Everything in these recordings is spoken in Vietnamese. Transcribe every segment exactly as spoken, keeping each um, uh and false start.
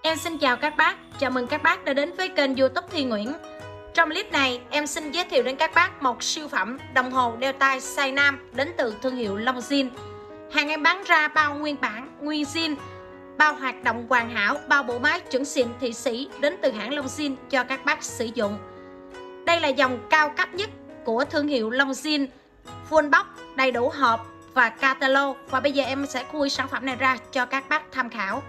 Em xin chào các bác, chào mừng các bác đã đến với kênh YouTube Thi Nguyễn. Trong clip này, em xin giới thiệu đến các bác một siêu phẩm đồng hồ đeo tay size nam đến từ thương hiệu Longines. Hàng em bán ra bao nguyên bản, nguyên zin, bao hoạt động hoàn hảo, bao bộ máy chuẩn xịn thị sĩ đến từ hãng Longines cho các bác sử dụng. Đây là dòng cao cấp nhất của thương hiệu Longines, full box, đầy đủ hộp và catalog. Và bây giờ em sẽ khui sản phẩm này ra cho các bác tham khảo.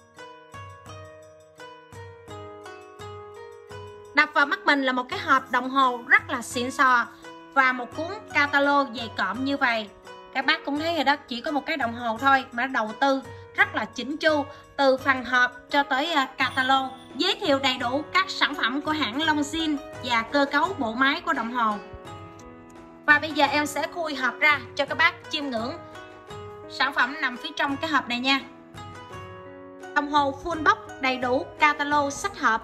Đập vào mắt mình là một cái hộp đồng hồ rất là xịn sò và một cuốn catalog dày cộm như vậy. Các bác cũng thấy rồi đó, chỉ có một cái đồng hồ thôi mà đầu tư rất là chỉnh chu, từ phần hộp cho tới catalog, giới thiệu đầy đủ các sản phẩm của hãng Longines và cơ cấu bộ máy của đồng hồ. Và bây giờ em sẽ khui hộp ra cho các bác chiêm ngưỡng. Sản phẩm nằm phía trong cái hộp này nha. Đồng hồ full box, đầy đủ catalog sách hộp.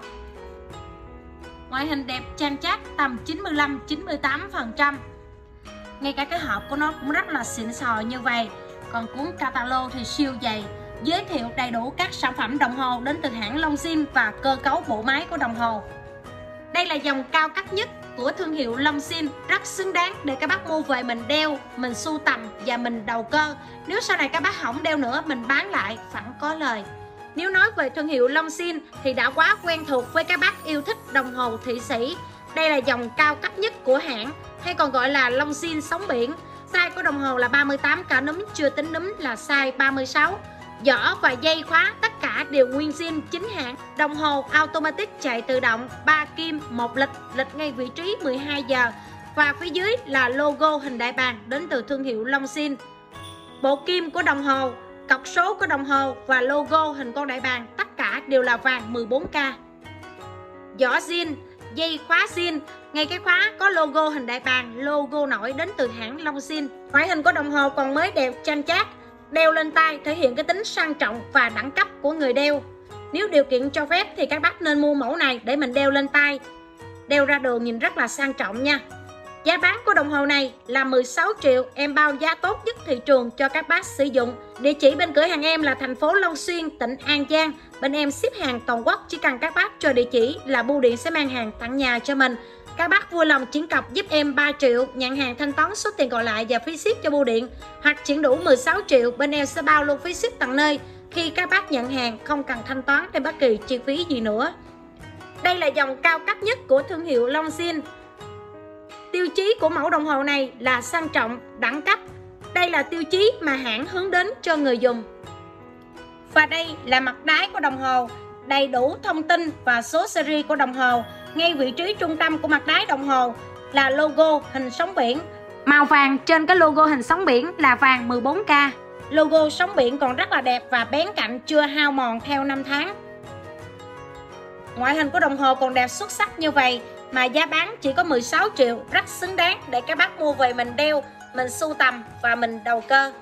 Ngoại hình đẹp chan chát, tầm chín mươi lăm đến chín mươi tám phần trăm. Ngay cả cái hộp của nó cũng rất là xịn sò như vậy. Còn cuốn catalog thì siêu dày, giới thiệu đầy đủ các sản phẩm đồng hồ đến từ hãng Longines và cơ cấu bộ máy của đồng hồ. Đây là dòng cao cấp nhất của thương hiệu Longines, rất xứng đáng để các bác mua về mình đeo, mình sưu tầm và mình đầu cơ. Nếu sau này các bác không đeo nữa, mình bán lại vẫn có lời. Nếu nói về thương hiệu Longines thì đã quá quen thuộc với các bác yêu thích đồng hồ thụy sĩ. Đây là dòng cao cấp nhất của hãng, hay còn gọi là Longines sóng biển. Size của đồng hồ là ba mươi tám, cả núm chưa tính núm là size ba mươi sáu. Giỏ và dây khóa tất cả đều nguyên zin chính hãng. Đồng hồ automatic chạy tự động, ba kim, một lịch, lịch ngay vị trí mười hai giờ. Và phía dưới là logo hình đại bàng đến từ thương hiệu Longines. Bộ kim của đồng hồ, cọc số của đồng hồ và logo hình con đại bàng tất cả đều là vàng mười bốn K. Giỏ zin, dây khóa zin, ngay cái khóa có logo hình đại bàng, logo nổi đến từ hãng Longines. Ngoại hình của đồng hồ còn mới đẹp chan chát, đeo lên tay thể hiện cái tính sang trọng và đẳng cấp của người đeo. Nếu điều kiện cho phép thì các bác nên mua mẫu này để mình đeo lên tay, đeo ra đường nhìn rất là sang trọng nha. Giá bán của đồng hồ này là mười sáu triệu, em bao giá tốt nhất thị trường cho các bác sử dụng. Địa chỉ bên cửa hàng em là thành phố Long Xuyên, tỉnh An Giang. Bên em ship hàng toàn quốc, chỉ cần các bác cho địa chỉ là bưu điện sẽ mang hàng tặng nhà cho mình. Các bác vui lòng chuyển cọc giúp em ba triệu, nhận hàng thanh toán số tiền còn lại và phí ship cho bưu điện. Hoặc chuyển đủ mười sáu triệu, bên em sẽ bao luôn phí ship tận nơi. Khi các bác nhận hàng không cần thanh toán thêm bất kỳ chi phí gì nữa. Đây là dòng cao cấp nhất của thương hiệu Longines. Tiêu chí của mẫu đồng hồ này là sang trọng, đẳng cấp. Đây là tiêu chí mà hãng hướng đến cho người dùng. Và đây là mặt đáy của đồng hồ, đầy đủ thông tin và số series của đồng hồ. Ngay vị trí trung tâm của mặt đáy đồng hồ là logo hình sóng biển. Màu vàng trên cái logo hình sóng biển là vàng mười bốn K. Logo sóng biển còn rất là đẹp và bén cạnh, chưa hao mòn theo năm tháng. Ngoại hình của đồng hồ còn đẹp xuất sắc như vậy mà giá bán chỉ có mười sáu triệu, rất xứng đáng để các bác mua về mình đeo, mình sưu tầm và mình đầu cơ.